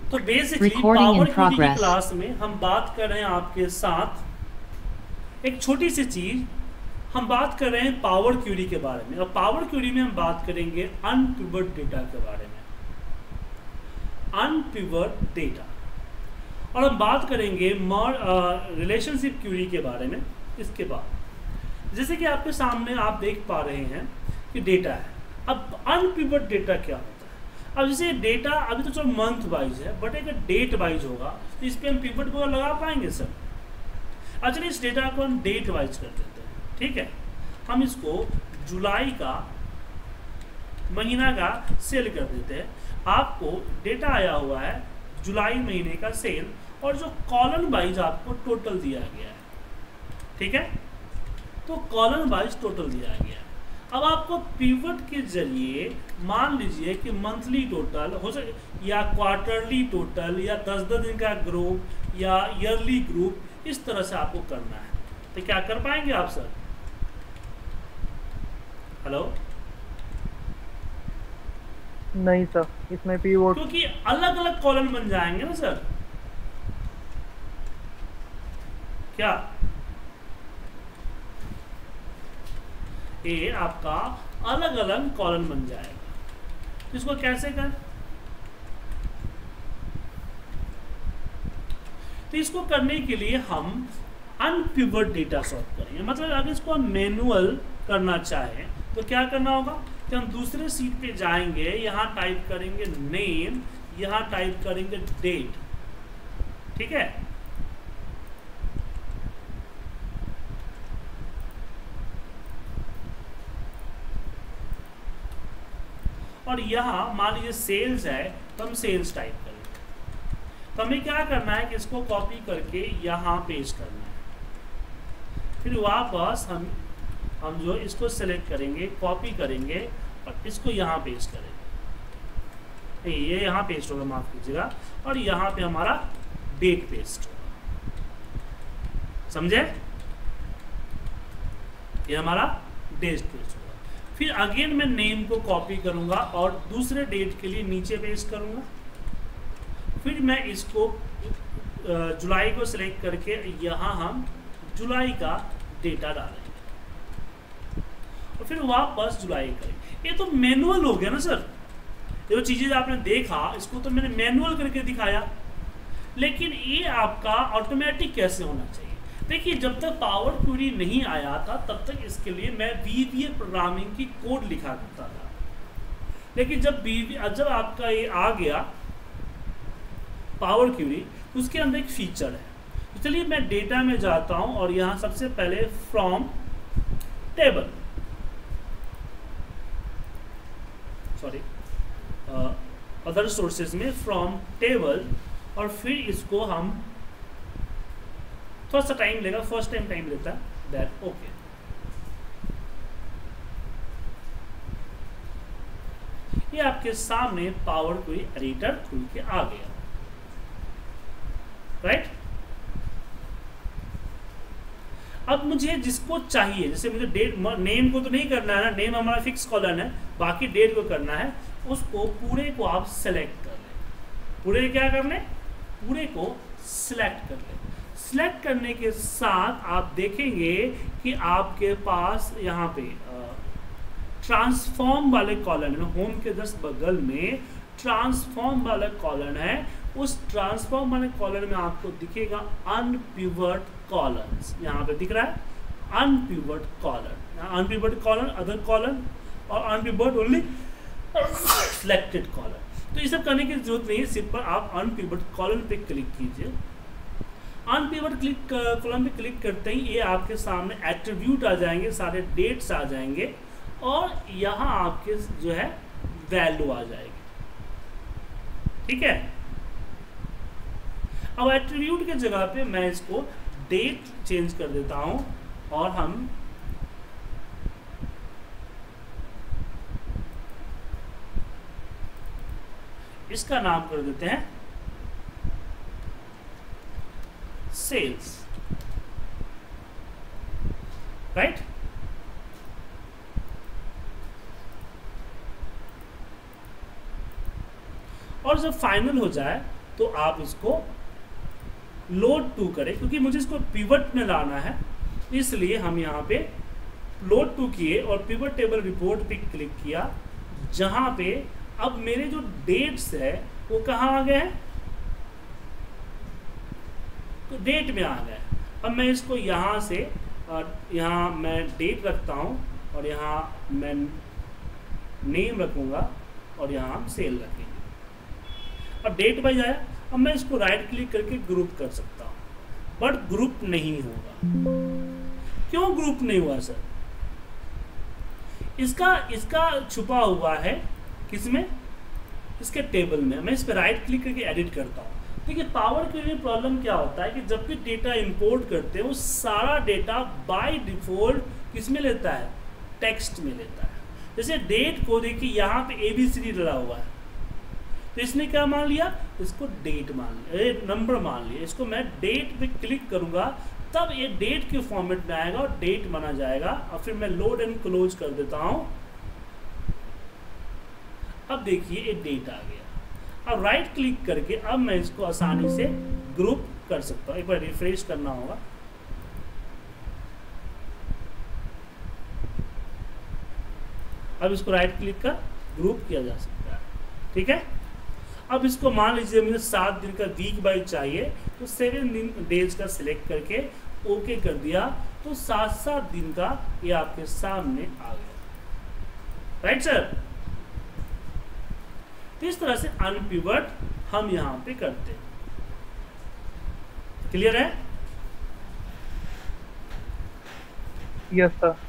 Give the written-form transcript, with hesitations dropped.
तो basically Recording in power query की progress. Class में हम बात कर रहे हैं आपके साथ एक छोटी सी चीज, हम बात कर रहे हैं पावर क्वेरी के बारे में। और पावर क्वेरी में हम बात करेंगे अनपिवट डेटा के बारे में, अनपिवट डेटा। और हम बात करेंगे रिलेशनशिप क्वेरी के बारे में इसके बाद। जैसे कि आपके सामने आप देख पा रहे हैं कि डेटा है। अब अनपिवट डेटा क्या होता है? अब जैसे डेटा अभी तो चलो मंथ वाइज है, बट अगर डेट वाइज होगा तो इस पर हम पिवट वगैरह लगा पाएंगे सर? अब चलिए इस डेटा को हम डेट वाइज कर देते हैं, ठीक है। हम इसको जुलाई का महीना का सेल कर देते हैं। आपको डेटा आया हुआ है जुलाई महीने का सेल, और जो कॉलम वाइज आपको टोटल दिया गया है, ठीक है। तो कॉलम वाइज टोटल दिया गया है। अब आपको पिवट के जरिए मान लीजिए कि मंथली टोटल हो सके या क्वार्टरली टोटल या 10-10 दिन का ग्रुप या ईयरली ग्रुप, इस तरह से आपको करना है। तो क्या कर पाएंगे आप सर? हेलो? नहीं सर, इसमें पिवट क्योंकि अलग अलग कॉलम बन जाएंगे ना सर, क्या ये आपका अलग अलग कॉलम बन जाएगा। तो इसको कैसे कर? तो इसको करने के लिए हम अनपिवट डेटा सॉर्ट करेंगे। मतलब अगर इसको हम मैनुअल करना चाहें तो क्या करना होगा कि हम दूसरे सीट पे जाएंगे, यहाँ टाइप करेंगे नेम, यहाँ टाइप करेंगे डेट, ठीक है। और यहाँ मान लीजिए सेल्स है तो हम सेल्स टाइप करेंगे। तो हमें क्या करना है कि इसको कॉपी करके यहाँ पेस्ट करना है। फिर वापस हम जो इसको सेलेक्ट करेंगे, कॉपी करेंगे और इसको यहाँ पेस्ट करेंगे। ये यहाँ पेस्ट होगा, माफ कीजिएगा, और यहाँ पे हमारा डेट पेस्ट होगा, समझे? ये हमारा डेट पेस्ट होगा। फिर अगेन मैं नेम को कॉपी करूंगा और दूसरे डेट के लिए नीचे पेस्ट करूंगा। फिर मैं इसको जुलाई को सिलेक्ट करके यहाँ हम जुलाई का डेटा डालेंगे और फिर वापस जुलाई करेंगे। ये तो मैनुअल हो गया ना सर। ये जो चीज़ें आपने देखा इसको तो मैंने मैनुअल करके दिखाया, लेकिन ये आपका ऑटोमेटिक कैसे होना चाहिए? देखिए, जब तक पावर क्वेरी नहीं आया था तब तक इसके लिए मैं VBA प्रोग्रामिंग की कोड लिखा करता था। लेकिन जब आपका ये आ गया पावर क्वेरी, उसके अंदर एक फीचर है। तो चलिए मैं डेटा में जाता हूं और यहाँ सबसे पहले from table, sorry other sources में फ्रॉम टेबल, और फिर इसको हम थोड़ा सा टाइम लेगा, फर्स्ट टाइम लेता है दैट ओके। ये आपके सामने पावर क्वेरी एडिटर खुल के आ गया, राइट। अब मुझे जिसको चाहिए, जैसे मुझे डेट, नेम को तो नहीं करना है ना, नेम हमारा फिक्स कॉलम है, बाकी डेट को करना है। उसको पूरे को आप सेलेक्ट कर लें। पूरे क्या कर लें? पूरे को सिलेक्ट कर लें। सिलेक्ट करने के साथ आप देखेंगे कि आपके पास यहाँ पे ट्रांसफॉर्म वाले कॉलम है, होम के जस्ट बगल में ट्रांसफॉर्म वाला कॉलम है। उस ट्रांसफॉर्म वाले कॉलम में आपको दिखेगा अनपिवट कॉलम्स, यहाँ पे दिख रहा है unpivot column, unpivot column, other column और अनपिवट ओनली सिलेक्टेड कॉलम। तो ये सब करने की जरूरत नहीं है, सिंपल आप अनपिवट कॉलम पे क्लिक कीजिए। अनपिवट कॉलम पे क्लिक करते ही ये आपके सामने एट्रीब्यूट आ जाएंगे, सारे डेट्स आ जाएंगे और यहाँ आपके जो है वैल्यू आ जाएगी, ठीक है। अब एट्रीब्यूट के जगह पे मैं इसको डेट चेंज कर देता हूं और हम इसका नाम कर देते हैं सेल्स, राइट। और जब फाइनल हो जाए तो आप इसको लोड टू करें, क्योंकि मुझे इसको पिवट में लाना है, इसलिए हम यहाँ पे लोड टू किए और पिवट टेबल रिपोर्ट पे क्लिक किया, जहाँ पे अब मेरे जो डेट्स है वो कहाँ आ गए हैं, तो डेट में आ गए। अब मैं इसको यहाँ से यहाँ मैं डेट रखता हूँ और यहाँ मैं नेम रखूँगा और यहाँ हम सेल रखेंगे। अब डेट वाइज आया। अब मैं इसको राइट क्लिक करके ग्रुप कर सकता हूँ, बट ग्रुप नहीं होगा। क्यों ग्रुप नहीं हुआ सर? इसका छुपा हुआ है किसमें, इसके टेबल में। मैं इस पर राइट क्लिक करके एडिट करता हूँ। देखिए पावर क्वेरी में प्रॉब्लम क्या होता है कि जब भी डेटा इंपोर्ट करते हैं वो सारा डेटा बाय डिफॉल्ट किस में लेता है, टेक्स्ट में लेता है। जैसे डेट को देखिए यहाँ पे ABCD डला हुआ है, तो इसने क्या मान लिया, इसको डेट मान लिया, नंबर मान लिया। इसको मैं डेट पे क्लिक करूंगा तब ये डेट के फॉर्मेट में आएगा और डेट माना जाएगा। और फिर मैं लोड एंड क्लोज कर देता हूं। अब देखिए ये डेट आ गया। अब राइट क्लिक करके अब मैं इसको आसानी से ग्रुप कर सकता हूं। एक बार रिफ्रेश करना होगा। अब इसको राइट क्लिक कर ग्रुप किया जा सकता है, ठीक है। अब इसको मान लीजिए मुझे 7 दिन का वीक बाई चाहिए, तो 7 डेज का सिलेक्ट करके ओके कर दिया, तो 7 दिन का ये आपके सामने आ गया, राइट सर। तो इस तरह से अनपिवट हम यहां पे करते हैं। क्लियर है? Yes sir.